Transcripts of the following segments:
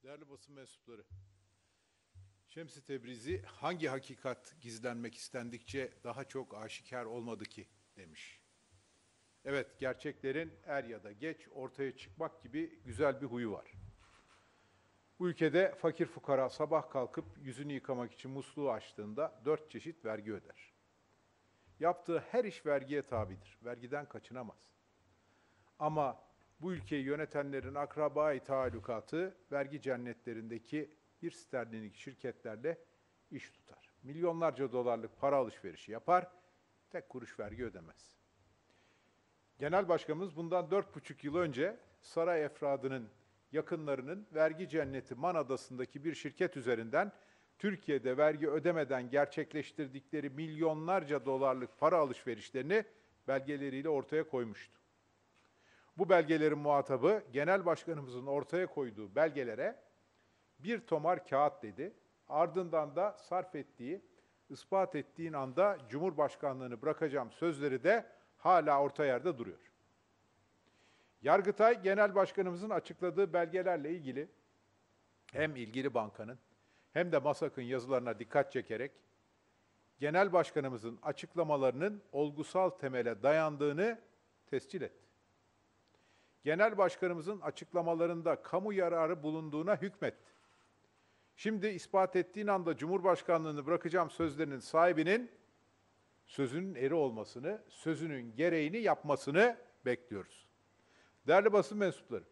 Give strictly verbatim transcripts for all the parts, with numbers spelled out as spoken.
Değerli basın mensupları, Şems-i Tebrizi hangi hakikat gizlenmek istendikçe daha çok aşikar olmadı ki demiş. Evet, gerçeklerin er ya da geç ortaya çıkmak gibi güzel bir huyu var. Bu ülkede fakir fukara sabah kalkıp yüzünü yıkamak için musluğu açtığında dört çeşit vergi öder. Yaptığı her iş vergiye tabidir, vergiden kaçınamaz. Ama bu ülkeyi yönetenlerin akraba-i taallukatı vergi cennetlerindeki bir sterlinlik şirketlerle iş tutar. Milyonlarca dolarlık para alışverişi yapar, tek kuruş vergi ödemez. Genel Başkanımız bundan dört buçuk yıl önce saray efradının yakınlarının vergi cenneti Man Adası'ndaki bir şirket üzerinden Türkiye'de vergi ödemeden gerçekleştirdikleri milyonlarca dolarlık para alışverişlerini belgeleriyle ortaya koymuştu. Bu belgelerin muhatabı Genel Başkanımızın ortaya koyduğu belgelere bir tomar kağıt dedi. Ardından da sarf ettiği, ispat ettiğin anda Cumhurbaşkanlığını bırakacağım sözleri de hala orta yerde duruyor. Yargıtay Genel Başkanımızın açıkladığı belgelerle ilgili hem ilgili bankanın hem de MASAK'ın yazılarına dikkat çekerek Genel Başkanımızın açıklamalarının olgusal temele dayandığını tescil etti. Genel Başkanımızın açıklamalarında kamu yararı bulunduğuna hükmetti. Şimdi ispat ettiğin anda Cumhurbaşkanlığını bırakacağım sözlerinin sahibinin sözünün eri olmasını, sözünün gereğini yapmasını bekliyoruz. Değerli basın mensupları,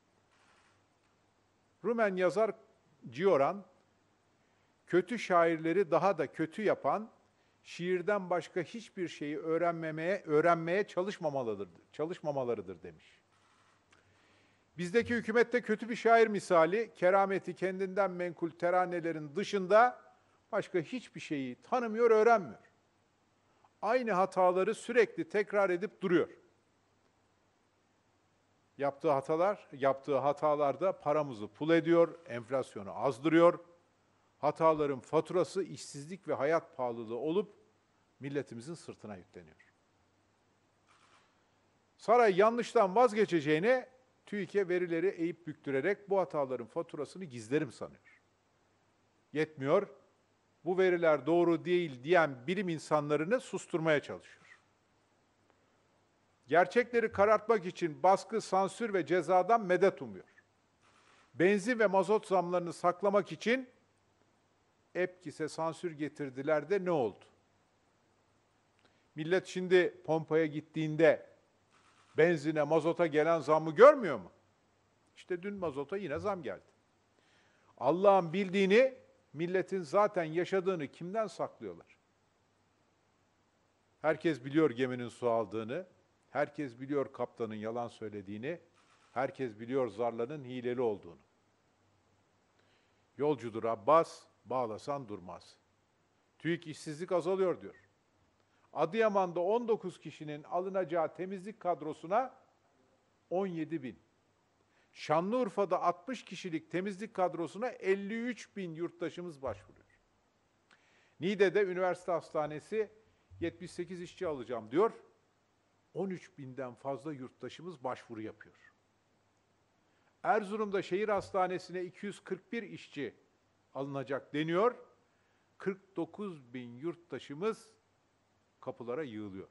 Rumen yazar Cioran, kötü şairleri daha da kötü yapan, şiirden başka hiçbir şeyi öğrenmemeye, öğrenmeye çalışmamalıdır, çalışmamalarıdır demiş. Bizdeki hükümette kötü bir şair misali, kerameti kendinden menkul teranelerin dışında başka hiçbir şeyi tanımıyor, öğrenmiyor. Aynı hataları sürekli tekrar edip duruyor. Yaptığı hatalar, yaptığı hatalarda paramızı pul ediyor, enflasyonu azdırıyor. Hataların faturası işsizlik ve hayat pahalılığı olup milletimizin sırtına yükleniyor. Saray yanlıştan vazgeçeceğine TÜİK'e verileri eğip büktürerek bu hataların faturasını gizlerim sanıyor. Yetmiyor, bu veriler doğru değil diyen bilim insanlarını susturmaya çalışıyor. Gerçekleri karartmak için baskı, sansür ve cezadan medet umuyor. Benzin ve mazot zamlarını saklamak için EPKİS'e sansür getirdiler de ne oldu? Millet şimdi pompaya gittiğinde benzine, mazota gelen zammı görmüyor mu? İşte dün mazota yine zam geldi. Allah'ın bildiğini, milletin zaten yaşadığını kimden saklıyorlar? Herkes biliyor geminin su aldığını, herkes biliyor kaptanın yalan söylediğini, herkes biliyor zarların hileli olduğunu. Yolcudur Abbas, bağlasan durmaz. TÜİK işsizlik azalıyor diyor. Adıyaman'da on dokuz kişinin alınacağı temizlik kadrosuna on yedi bin. Şanlıurfa'da altmış kişilik temizlik kadrosuna elli üç bin yurttaşımız başvuruyor. Niğde'de üniversite hastanesi yetmiş sekiz işçi alacağım diyor. on üç binden fazla yurttaşımız başvuru yapıyor. Erzurum'da şehir hastanesine iki yüz kırk bir işçi alınacak deniyor. kırk dokuz bin yurttaşımız kapılara yığılıyor.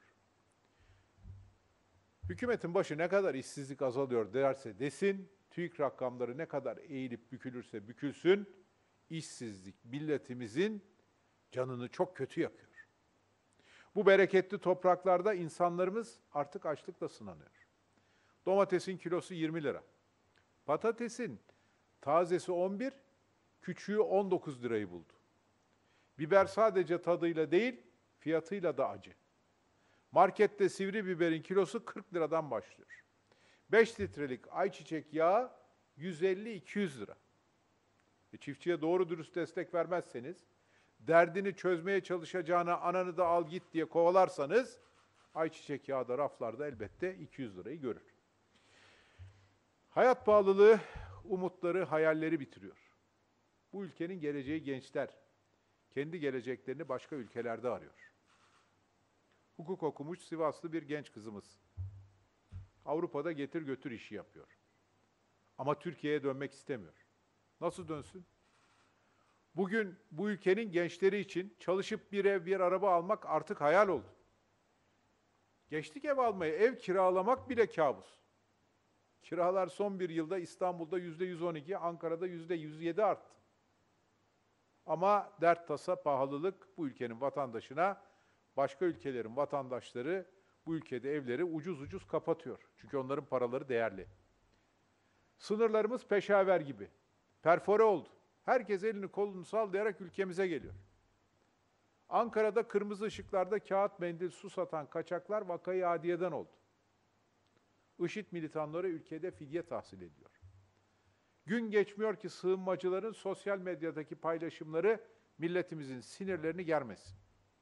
Hükümetin başı ne kadar işsizlik azalıyor derse desin, TÜİK rakamları ne kadar eğilip bükülürse bükülsün, işsizlik milletimizin canını çok kötü yakıyor. Bu bereketli topraklarda insanlarımız artık açlıkla sınanıyor. Domatesin kilosu yirmi lira. Patatesin tazesi on bir, küçüğü on dokuz lirayı buldu. Biber sadece tadıyla değil, fiyatıyla da acı. Markette sivri biberin kilosu kırk liradan başlıyor. beş litrelik ayçiçek yağı yüz elli iki yüz lira. E çiftçiye doğru dürüst destek vermezseniz, derdini çözmeye çalışacağına ananı da al git diye kovalarsanız, ayçiçek yağı da raflarda elbette iki yüz lirayı görür. Hayat pahalılığı umutları, hayalleri bitiriyor. Bu ülkenin geleceği gençler, kendi geleceklerini başka ülkelerde arıyor. Hukuk okumuş Sivaslı bir genç kızımız. Avrupa'da getir götür işi yapıyor. Ama Türkiye'ye dönmek istemiyor. Nasıl dönsün? Bugün bu ülkenin gençleri için çalışıp bir ev, bir araba almak artık hayal oldu. Geçtik ev almayı, ev kiralamak bile kabus. Kiralar son bir yılda İstanbul'da yüzde yüz on iki, Ankara'da yüzde yüz yedi arttı. Ama dert tasa pahalılık bu ülkenin vatandaşına, başka ülkelerin vatandaşları bu ülkede evleri ucuz ucuz kapatıyor. Çünkü onların paraları değerli. Sınırlarımız peşaver gibi. Perfore oldu. Herkes elini kolunu sallayarak ülkemize geliyor. Ankara'da kırmızı ışıklarda kağıt mendil su satan kaçaklar vakayı adiyeden oldu. IŞİD militanları ülkede fidye tahsil ediyor. Gün geçmiyor ki sığınmacıların sosyal medyadaki paylaşımları milletimizin sinirlerini germesin.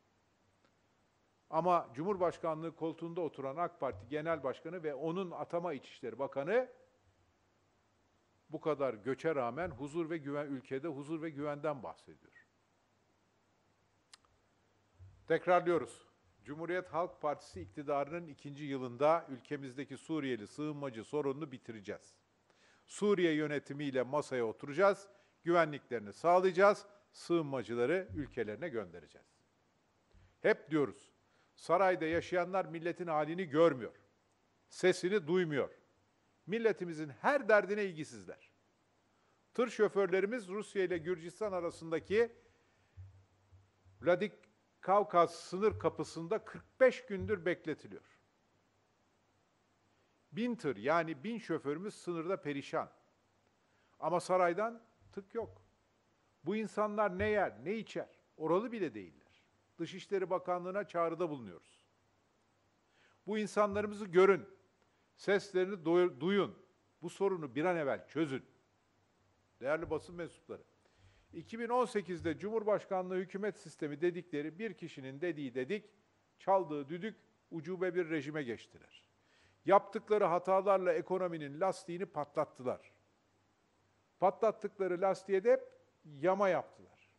Ama Cumhurbaşkanlığı koltuğunda oturan AK Parti Genel Başkanı ve onun atama İçişleri Bakanı bu kadar göçe rağmen huzur ve güven, ülkede huzur ve güvenden bahsediyor. Tekrarlıyoruz. Cumhuriyet Halk Partisi iktidarının ikinci yılında ülkemizdeki Suriyeli sığınmacı sorununu bitireceğiz. Suriye yönetimiyle masaya oturacağız, güvenliklerini sağlayacağız, sığınmacıları ülkelerine göndereceğiz. Hep diyoruz, sarayda yaşayanlar milletin halini görmüyor, sesini duymuyor. Milletimizin her derdine ilgisizler. Tır şoförlerimiz Rusya ile Gürcistan arasındaki Vladikavkaz sınır kapısında kırk beş gündür bekletiliyor. Bin tır yani bin şoförümüz sınırda perişan. Ama saraydan tık yok. Bu insanlar ne yer, ne içer? Oralı bile değiller. Dışişleri Bakanlığı'na çağrıda bulunuyoruz. Bu insanlarımızı görün, seslerini duyun, bu sorunu bir an evvel çözün. Değerli basın mensupları, iki bin on sekizde Cumhurbaşkanlığı hükümet sistemi dedikleri bir kişinin dediği dedik, çaldığı düdük, ucube bir rejime geçtiler. Yaptıkları hatalarla ekonominin lastiğini patlattılar. Patlattıkları lastiğe de hep yama yaptılar.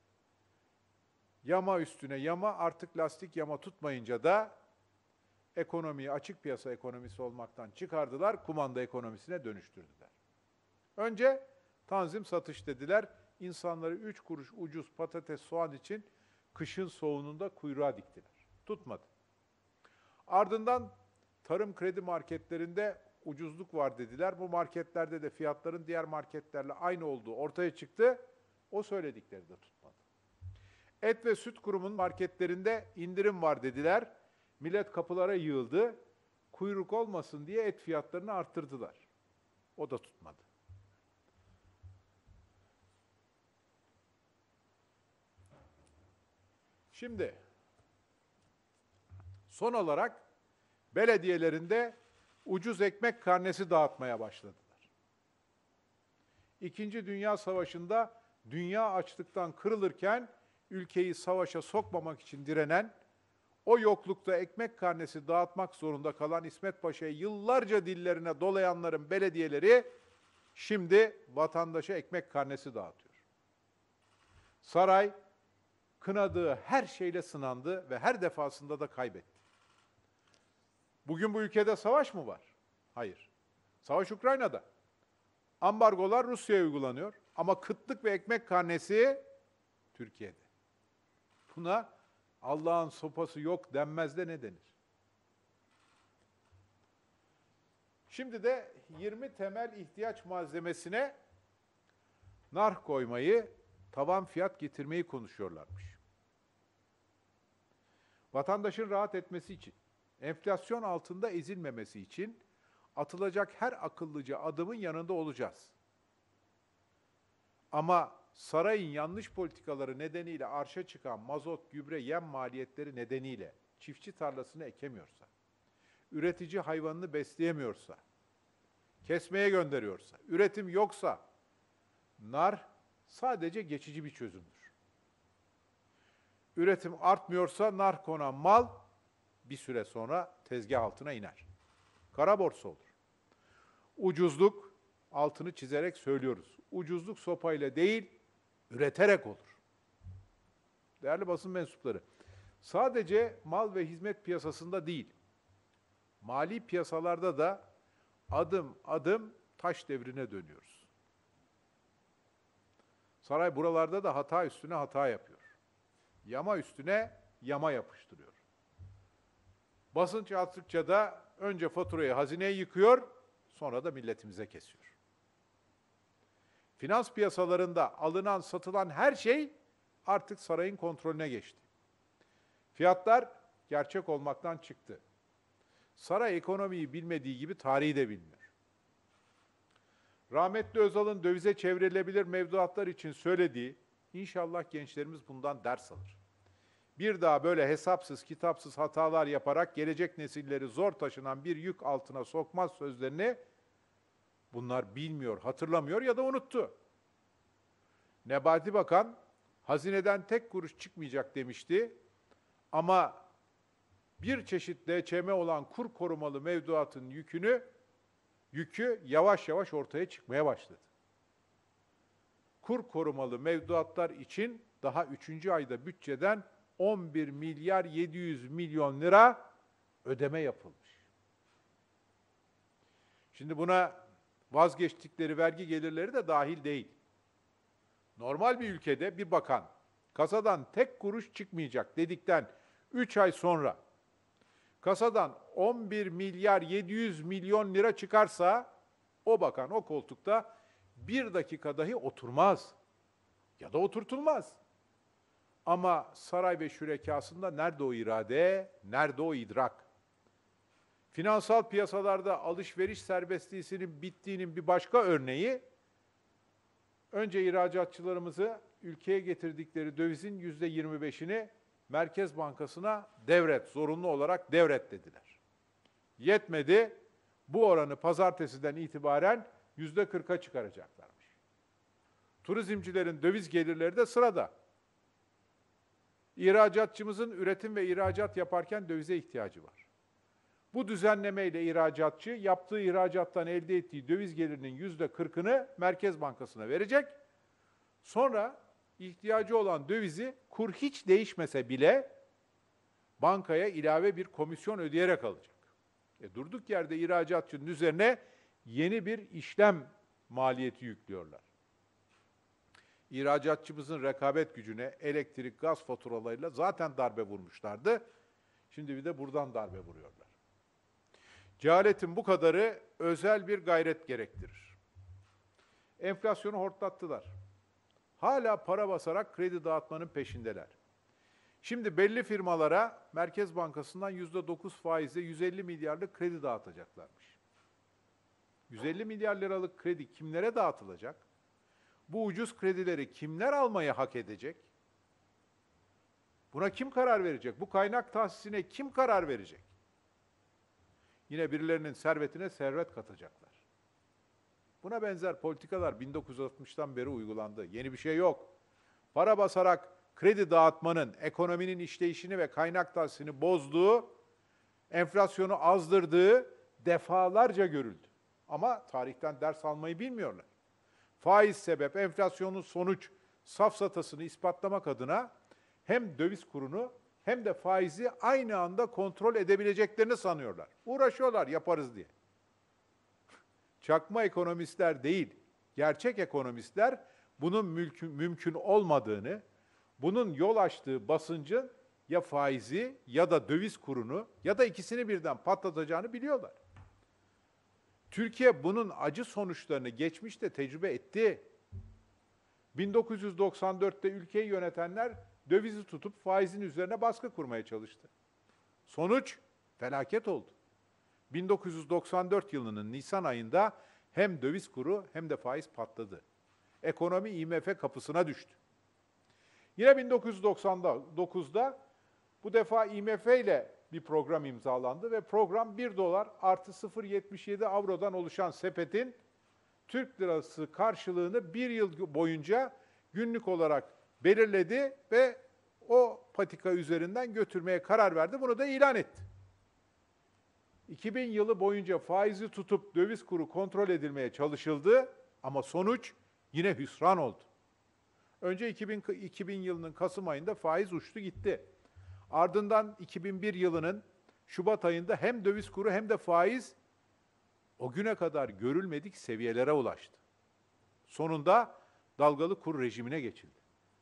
Yama üstüne yama, artık lastik yama tutmayınca da ekonomiyi açık piyasa ekonomisi olmaktan çıkardılar, kumanda ekonomisine dönüştürdüler. Önce tanzim satış dediler, insanları üç kuruş ucuz patates, soğan için kışın soğuğunda kuyruğa diktiler. Tutmadı. Ardından tarım kredi marketlerinde ucuzluk var dediler. Bu marketlerde de fiyatların diğer marketlerle aynı olduğu ortaya çıktı. O söyledikleri de tutmadı. Et ve süt kurumunun marketlerinde indirim var dediler. Millet kapılara yığıldı. Kuyruk olmasın diye et fiyatlarını arttırdılar. O da tutmadı. Şimdi son olarak belediyelerinde ucuz ekmek karnesi dağıtmaya başladılar. İkinci Dünya Savaşı'nda dünya açlıktan kırılırken ülkeyi savaşa sokmamak için direnen, o yoklukta ekmek karnesi dağıtmak zorunda kalan İsmet Paşa'yı yıllarca dillerine dolayanların belediyeleri şimdi vatandaşa ekmek karnesi dağıtıyor. Saray kınadığı her şeyle sınandı ve her defasında da kaybetti. Bugün bu ülkede savaş mı var? Hayır. Savaş Ukrayna'da. Ambargolar Rusya'ya uygulanıyor ama kıtlık ve ekmek karnesi Türkiye'de. Buna Allah'ın sopası yok denmez de ne denir? Şimdi de yirmi temel ihtiyaç malzemesine nar koymayı, tavan fiyat getirmeyi konuşuyorlarmış. Vatandaşın rahat etmesi için, enflasyon altında ezilmemesi için atılacak her akıllıca adımın yanında olacağız. Ama sarayın yanlış politikaları nedeniyle arşa çıkan mazot, gübre, yem maliyetleri nedeniyle çiftçi tarlasını ekemiyorsa, üretici hayvanını besleyemiyorsa, kesmeye gönderiyorsa, üretim yoksa nar sadece geçici bir çözümdür. Üretim artmıyorsa nar konan mal bir süre sonra tezgah altına iner. Kara borsa olur. Ucuzluk, altını çizerek söylüyoruz. Ucuzluk sopayla değil, üreterek olur. Değerli basın mensupları, sadece mal ve hizmet piyasasında değil, mali piyasalarda da adım adım taş devrine dönüyoruz. Saray buralarda da hata üstüne hata yapıyor. Yama üstüne yama yapıştırıyor. Basınç arttıkça da önce faturayı hazineye yıkıyor, sonra da milletimize kesiyor. Finans piyasalarında alınan, satılan her şey artık sarayın kontrolüne geçti. Fiyatlar gerçek olmaktan çıktı. Saray ekonomiyi bilmediği gibi tarihi de bilmiyor. Rahmetli Özal'ın dövize çevrilebilir mevduatlar için söylediği, inşallah gençlerimiz bundan ders alır. Bir daha böyle hesapsız, kitapsız hatalar yaparak gelecek nesilleri zor taşınan bir yük altına sokmaz sözlerini bunlar bilmiyor, hatırlamıyor ya da unuttu. Nebati Bakan, hazineden tek kuruş çıkmayacak demişti ama bir çeşit D Ç M olan kur korumalı mevduatın yükünü, yükü yavaş yavaş ortaya çıkmaya başladı. Kur korumalı mevduatlar için daha üçüncü ayda bütçeden on bir milyar yedi yüz milyon lira ödeme yapılmış. Şimdi buna vazgeçtikleri vergi gelirleri de dahil değil. Normal bir ülkede bir bakan kasadan tek kuruş çıkmayacak dedikten üç ay sonra kasadan on bir milyar yedi yüz milyon lira çıkarsa o bakan o koltukta bir dakika dahi oturmaz ya da oturtulmaz. Ama saray ve şürekasında nerede o irade, nerede o idrak? Finansal piyasalarda alışveriş serbestliğinin bittiğinin bir başka örneği, önce ihracatçılarımızı ülkeye getirdikleri dövizin yüzde yirmi beşini Merkez Bankası'na devret, zorunlu olarak devret dediler. Yetmedi, bu oranı pazartesiden itibaren yüzde kırka çıkaracaklarmış. Turizmcilerin döviz gelirleri de sırada. İhracatçımızın üretim ve ihracat yaparken dövize ihtiyacı var. Bu düzenlemeyle ihracatçı yaptığı ihracattan elde ettiği döviz gelirinin yüzde kırkını Merkez Bankası'na verecek. Sonra ihtiyacı olan dövizi kur hiç değişmese bile bankaya ilave bir komisyon ödeyerek alacak. E durduk yerde ihracatçının üzerine yeni bir işlem maliyeti yüklüyorlar. İhracatçımızın rekabet gücüne elektrik, gaz faturalarıyla zaten darbe vurmuşlardı. Şimdi bir de buradan darbe vuruyorlar. Cehaletin bu kadarı özel bir gayret gerektirir. Enflasyonu hortlattılar. Hala para basarak kredi dağıtmanın peşindeler. Şimdi belli firmalara Merkez Bankası'ndan yüzde dokuz faizle yüz elli milyarlık kredi dağıtacaklarmış. yüz elli milyar liralık kredi kimlere dağıtılacak? Bu ucuz kredileri kimler almayı hak edecek? Buna kim karar verecek? Bu kaynak tahsisine kim karar verecek? Yine birilerinin servetine servet katacaklar. Buna benzer politikalar bin dokuz yüz altmıştan beri uygulandı. Yeni bir şey yok. Para basarak kredi dağıtmanın ekonominin işleyişini ve kaynak tahsisini bozduğu, enflasyonu azdırdığı defalarca görüldü. Ama tarihten ders almayı bilmiyorlar. Faiz sebep, enflasyonun sonuç safsatasını ispatlamak adına hem döviz kurunu hem de faizi aynı anda kontrol edebileceklerini sanıyorlar. Uğraşıyorlar yaparız diye. Çakma ekonomistler değil, gerçek ekonomistler bunun mümkün, mümkün olmadığını, bunun yol açtığı basıncın ya faizi ya da döviz kurunu ya da ikisini birden patlatacağını biliyorlar. Türkiye bunun acı sonuçlarını geçmişte tecrübe etti. bin dokuz yüz doksan dörtte ülkeyi yönetenler dövizi tutup faizin üzerine baskı kurmaya çalıştı. Sonuç felaket oldu. bin dokuz yüz doksan dört yılının Nisan ayında hem döviz kuru hem de faiz patladı. Ekonomi I M F kapısına düştü. Yine bin dokuz yüz doksan dokuzda bu defa I M F ile bir program imzalandı ve program bir dolar artı sıfır virgül yetmiş yedi avrodan oluşan sepetin Türk lirası karşılığını bir yıl boyunca günlük olarak belirledi ve o patika üzerinden götürmeye karar verdi. Bunu da ilan etti. iki bin yılı boyunca faizi tutup döviz kuru kontrol edilmeye çalışıldı ama sonuç yine hüsran oldu. Önce iki bin, iki bin yılının Kasım ayında faiz uçtu gitti. Ardından iki bin bir yılının Şubat ayında hem döviz kuru hem de faiz o güne kadar görülmedik seviyelere ulaştı. Sonunda dalgalı kur rejimine geçildi.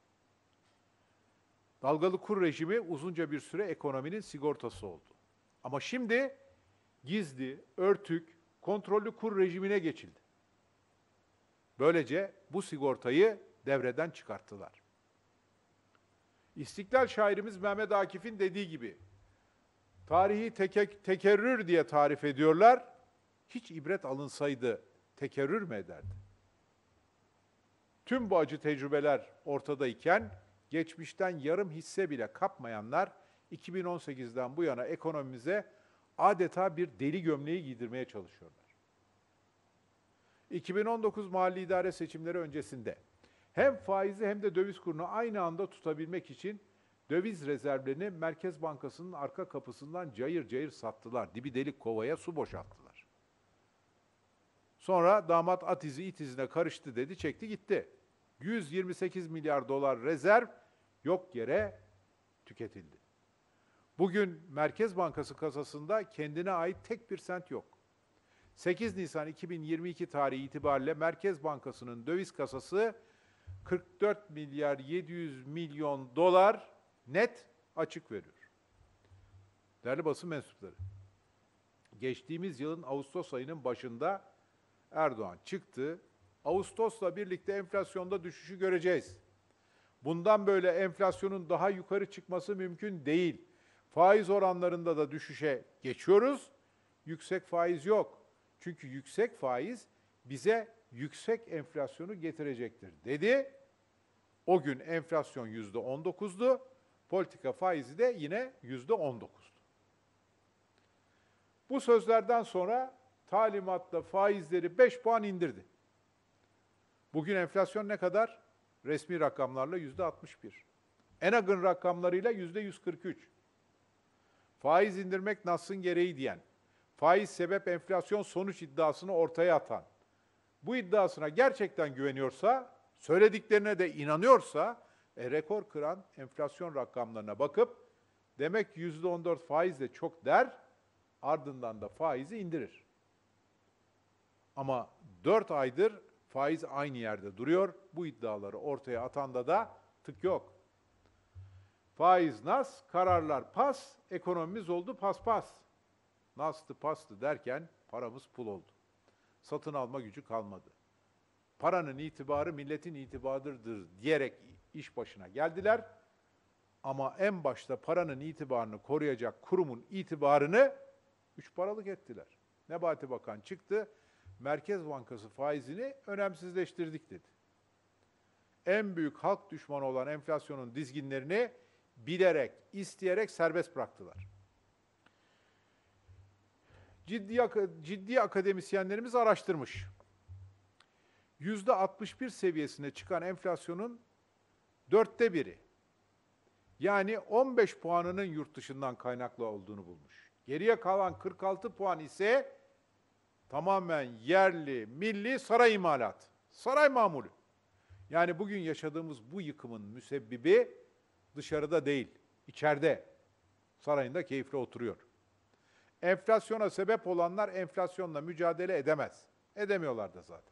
Dalgalı kur rejimi uzunca bir süre ekonominin sigortası oldu. Ama şimdi gizli, örtük, kontrollü kur rejimine geçildi. Böylece bu sigortayı devreden çıkarttılar. İstiklal şairimiz Mehmet Akif'in dediği gibi, tarihi teke, tekerrür diye tarif ediyorlar, hiç ibret alınsaydı tekerrür mü ederdi? Tüm bu acı tecrübeler ortadayken, geçmişten yarım hisse bile kapmayanlar, iki bin on sekizden bu yana ekonomimize adeta bir deli gömleği giydirmeye çalışıyorlar. iki bin on dokuz mali idare seçimleri öncesinde hem faizi hem de döviz kurunu aynı anda tutabilmek için döviz rezervlerini Merkez Bankası'nın arka kapısından cayır cayır sattılar. Dibi delik kovaya su boşalttılar. Sonra damat at izi it izine karıştı dedi, çekti gitti. yüz yirmi sekiz milyar dolar rezerv yok yere tüketildi. Bugün Merkez Bankası kasasında kendine ait tek bir sent yok. sekiz Nisan iki bin yirmi iki tarihi itibariyle Merkez Bankası'nın döviz kasası kırk dört milyar yedi yüz milyon dolar net açık veriyor. Değerli basın mensupları, geçtiğimiz yılın Ağustos ayının başında Erdoğan çıktı, Ağustos'la birlikte enflasyonda düşüşü göreceğiz. Bundan böyle enflasyonun daha yukarı çıkması mümkün değil. Faiz oranlarında da düşüşe geçiyoruz. Yüksek faiz yok. Çünkü yüksek faiz bize yüksek enflasyonu getirecektir dedi. O gün enflasyon yüzde on dokuzdu. Politika faizi de yine yüzde on dokuzdu. Bu sözlerden sonra talimatla faizleri beş puan indirdi. Bugün enflasyon ne kadar? Resmi rakamlarla yüzde altmış bir. ENAG'ın rakamlarıyla yüzde yüz kırk üç. Faiz indirmek Nas'ın gereği diyen, faiz sebep enflasyon sonuç iddiasını ortaya atan, bu iddiasına gerçekten güveniyorsa, söylediklerine de inanıyorsa, e, rekor kıran enflasyon rakamlarına bakıp, demek yüzde on dört faizle çok der, ardından da faizi indirir. Ama dört aydır faiz aynı yerde duruyor. Bu iddiaları ortaya atanda da tık yok. Faiz nas, kararlar pas, ekonomimiz oldu paspas. Nastı pastı derken paramız pul oldu. Satın alma gücü kalmadı. Paranın itibarı milletin itibarıdır diyerek iş başına geldiler. Ama en başta paranın itibarını koruyacak kurumun itibarını üç paralık ettiler. Nebati Bakan çıktı, Merkez Bankası faizini önemsizleştirdik dedi. En büyük halk düşmanı olan enflasyonun dizginlerini bilerek, isteyerek serbest bıraktılar. Ciddi, ciddi akademisyenlerimiz araştırmış. yüzde altmış bir seviyesine çıkan enflasyonun dörtte biri, yani on beş puanının yurt dışından kaynaklı olduğunu bulmuş. Geriye kalan kırk altı puan ise tamamen yerli, milli saray imalatı, saray mamulü. Yani bugün yaşadığımız bu yıkımın müsebbibi dışarıda değil, içeride, sarayında keyifle oturuyor. Enflasyona sebep olanlar enflasyonla mücadele edemez. Edemiyorlar da zaten.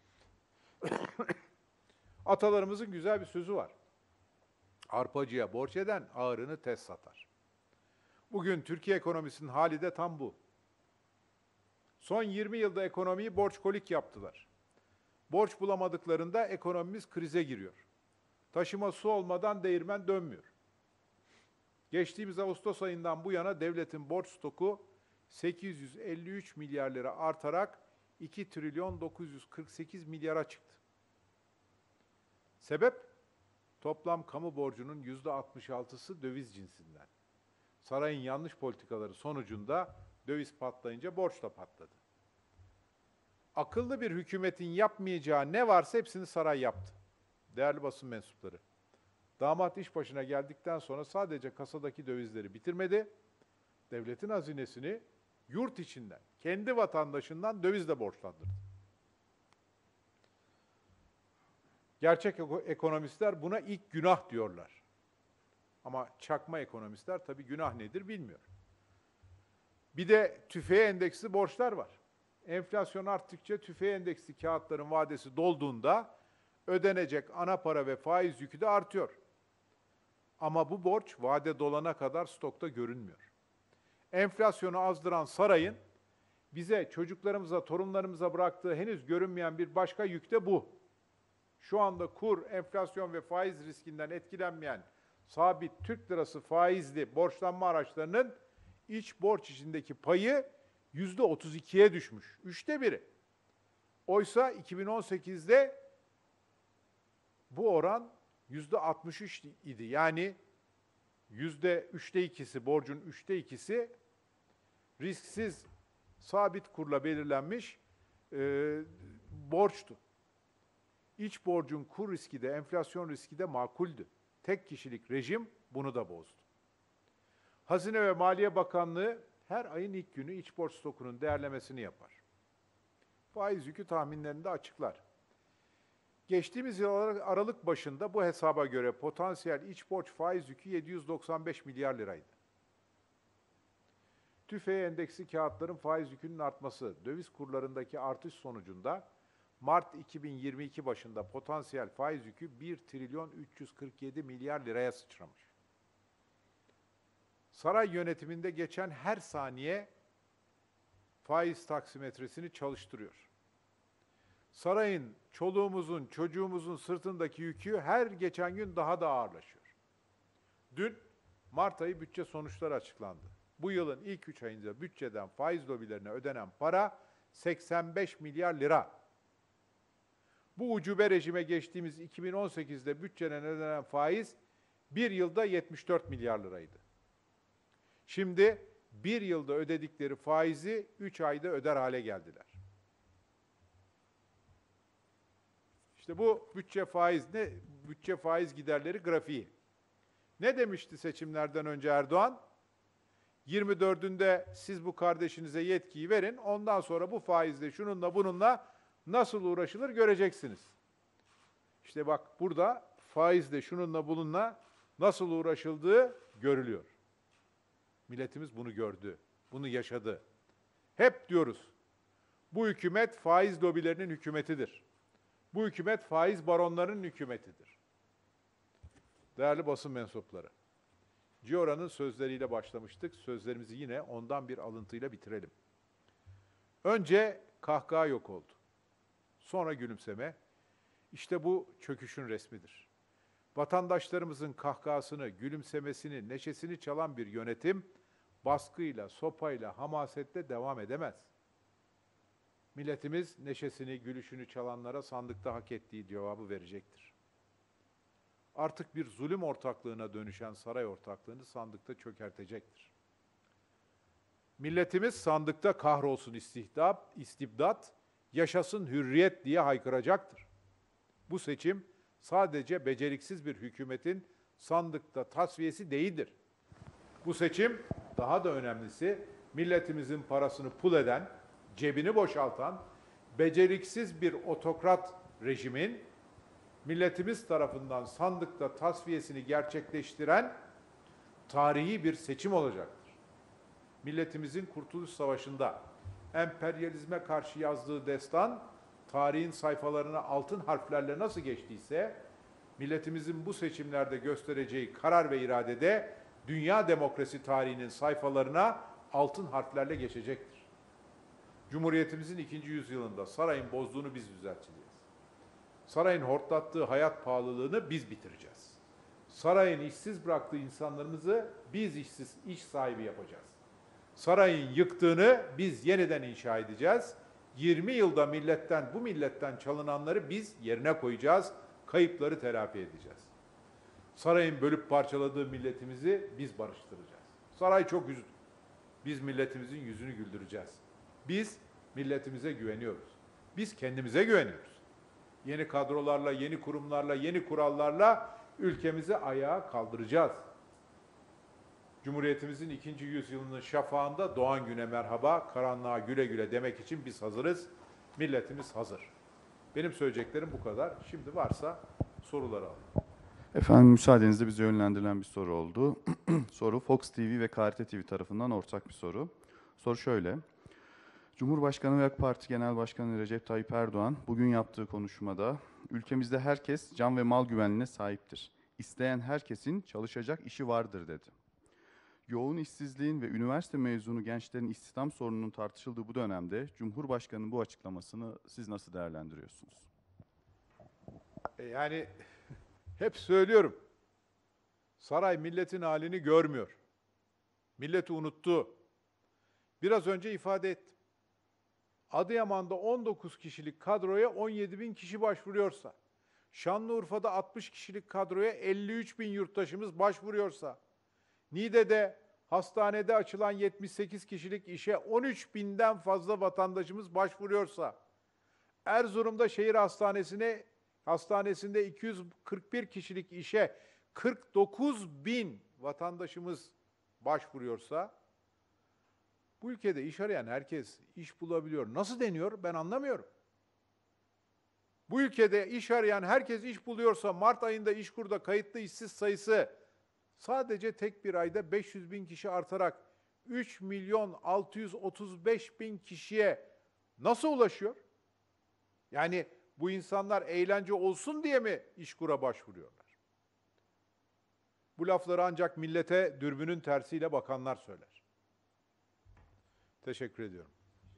Atalarımızın güzel bir sözü var. Arpacıya borç eden ağırını tez satar. Bugün Türkiye ekonomisinin hali de tam bu. Son yirmi yılda ekonomiyi borçkolik yaptılar. Borç bulamadıklarında ekonomimiz krize giriyor. Taşıma su olmadan değirmen dönmüyor. Geçtiğimiz Ağustos ayından bu yana devletin borç stoku sekiz yüz elli üç milyar lira artarak iki trilyon dokuz yüz kırk sekiz milyara çıktı. Sebep? Toplam kamu borcunun yüzde altmış altısı döviz cinsinden. Sarayın yanlış politikaları sonucunda döviz patlayınca borç da patladı. Akıllı bir hükümetin yapmayacağı ne varsa hepsini saray yaptı. Değerli basın mensupları, damat iş başına geldikten sonra sadece kasadaki dövizleri bitirmedi, devletin hazinesini yurt içinden, kendi vatandaşından dövizle borçlandırdı. Gerçek ekonomistler buna ilk günah diyorlar. Ama çakma ekonomistler tabii günah nedir bilmiyor. Bir de tüfeğe endeksli borçlar var. Enflasyon arttıkça tüfeğe endeksli kağıtların vadesi dolduğunda Ödenecek ana para ve faiz yükü de artıyor. Ama bu borç vade dolana kadar stokta görünmüyor. Enflasyonu azdıran sarayın bize, çocuklarımıza, torunlarımıza bıraktığı henüz görünmeyen bir başka yük de bu. Şu anda kur, enflasyon ve faiz riskinden etkilenmeyen sabit Türk lirası faizli borçlanma araçlarının iç borç içindeki payı yüzde otuz ikiye düşmüş. Üçte biri. Oysa iki bin on sekizde bu oran yüzde altmış üç idi. Yani yüzde üçte ikisi, borcun üçte ikisi risksiz sabit kurla belirlenmiş e, borçtu. İç borcun kur riski de, enflasyon riski de makuldü. Tek kişilik rejim bunu da bozdu. Hazine ve Maliye Bakanlığı her ayın ilk günü iç borç stokunun değerlemesini yapar. Faiz yükü tahminlerini de açıklar. Geçtiğimiz yıl Aralık başında bu hesaba göre potansiyel iç borç faiz yükü yedi yüz doksan beş milyar liraydı. TÜFE endeksi kağıtların faiz yükünün artması, döviz kurlarındaki artış sonucunda Mart iki bin yirmi iki başında potansiyel faiz yükü bir trilyon üç yüz kırk yedi milyar liraya sıçramış. Saray yönetiminde geçen her saniye faiz taksimetresini çalıştırıyor. Sarayın, çoluğumuzun, çocuğumuzun sırtındaki yükü her geçen gün daha da ağırlaşıyor. Dün Mart ayı bütçe sonuçları açıklandı. Bu yılın ilk üç ayında bütçeden faiz lobilerine ödenen para seksen beş milyar lira. Bu ucube rejime geçtiğimiz iki bin on sekizde bütçeden ödenen faiz bir yılda yetmiş dört milyar liraydı. Şimdi bir yılda ödedikleri faizi üç ayda öder hale geldiler. İşte bu bütçe faiz ne? Bütçe faiz giderleri grafiği. Ne demişti seçimlerden önce Erdoğan? yirmi dördünde siz bu kardeşinize yetkiyi verin, ondan sonra bu faizle şununla bununla nasıl uğraşılır göreceksiniz. İşte bak burada faizle şununla bununla nasıl uğraşıldığı görülüyor. Milletimiz bunu gördü, bunu yaşadı. Hep diyoruz, bu hükümet faiz lobilerinin hükümetidir. Bu hükümet faiz baronlarının hükümetidir. Değerli basın mensupları, Ciora'nın sözleriyle başlamıştık. Sözlerimizi yine ondan bir alıntıyla bitirelim. Önce kahkaha yok oldu. Sonra gülümseme. İşte bu çöküşün resmidir. Vatandaşlarımızın kahkahasını, gülümsemesini, neşesini çalan bir yönetim baskıyla, sopayla, hamasetle devam edemez. Milletimiz neşesini, gülüşünü çalanlara sandıkta hak ettiği cevabı verecektir. Artık bir zulüm ortaklığına dönüşen saray ortaklığını sandıkta çökertecektir. Milletimiz sandıkta kahrolsun istihdap, istibdat, yaşasın hürriyet diye haykıracaktır. Bu seçim sadece beceriksiz bir hükümetin sandıkta tasfiyesi değildir. Bu seçim daha da önemlisi milletimizin parasını pul eden, cebini boşaltan, beceriksiz bir otokrat rejimin milletimiz tarafından sandıkta tasfiyesini gerçekleştiren tarihi bir seçim olacaktır. Milletimizin Kurtuluş Savaşı'nda emperyalizme karşı yazdığı destan, tarihin sayfalarına altın harflerle nasıl geçtiyse, milletimizin bu seçimlerde göstereceği karar ve iradede dünya demokrasi tarihinin sayfalarına altın harflerle geçecektir. Cumhuriyetimizin ikinci yüzyılında sarayın bozduğunu biz düzelteceğiz. Sarayın hortlattığı hayat pahalılığını biz bitireceğiz. Sarayın işsiz bıraktığı insanlarımızı biz işsiz, iş sahibi yapacağız. Sarayın yıktığını biz yeniden inşa edeceğiz. yirmi yılda milletten, bu milletten çalınanları biz yerine koyacağız. Kayıpları telafi edeceğiz. Sarayın bölüp parçaladığı milletimizi biz barıştıracağız. Saray çok üzüldü. Biz milletimizin yüzünü güldüreceğiz. Biz milletimize güveniyoruz. Biz kendimize güveniyoruz. Yeni kadrolarla, yeni kurumlarla, yeni kurallarla ülkemizi ayağa kaldıracağız. Cumhuriyetimizin ikinci yüzyılının şafağında doğan güne merhaba, karanlığa güle güle demek için biz hazırız. Milletimiz hazır. Benim söyleyeceklerim bu kadar. Şimdi varsa soruları alalım. Efendim müsaadenizle bize yönlendirilen bir soru oldu. Soru Fox T V ve K R T T V tarafından ortak bir soru. Soru şöyle. Cumhurbaşkanı ve AK Parti Genel Başkanı Recep Tayyip Erdoğan bugün yaptığı konuşmada Ülkemizde herkes can ve mal güvenliğine sahiptir. İsteyen herkesin çalışacak işi vardır dedi. Yoğun işsizliğin ve üniversite mezunu gençlerin istihdam sorununun tartışıldığı bu dönemde Cumhurbaşkanı'nın bu açıklamasını siz nasıl değerlendiriyorsunuz? E yani hep söylüyorum. Saray milletin halini görmüyor. Milleti unuttu. Biraz önce ifade ettim. Adıyaman'da on dokuz kişilik kadroya on yedi bin kişi başvuruyorsa, Şanlıurfa'da altmış kişilik kadroya elli üç bin yurttaşımız başvuruyorsa, Niğde'de hastanede açılan yetmiş sekiz kişilik işe on üç binden fazla vatandaşımız başvuruyorsa, Erzurum'da şehir hastanesine hastanesinde iki yüz kırk bir kişilik işe kırk dokuz bin vatandaşımız başvuruyorsa, bu ülkede iş arayan herkes iş bulabiliyor. Nasıl deniyor? Ben anlamıyorum. Bu ülkede iş arayan herkes iş buluyorsa Mart ayında İşkur'da kayıtlı işsiz sayısı sadece tek bir ayda beş yüz bin kişi artarak üç milyon altı yüz otuz beş bin kişiye nasıl ulaşıyor? Yani bu insanlar eğlence olsun diye mi İşkur'a başvuruyorlar? Bu lafları ancak millete dürbünün tersiyle bakanlar söyler. Teşekkür ediyorum.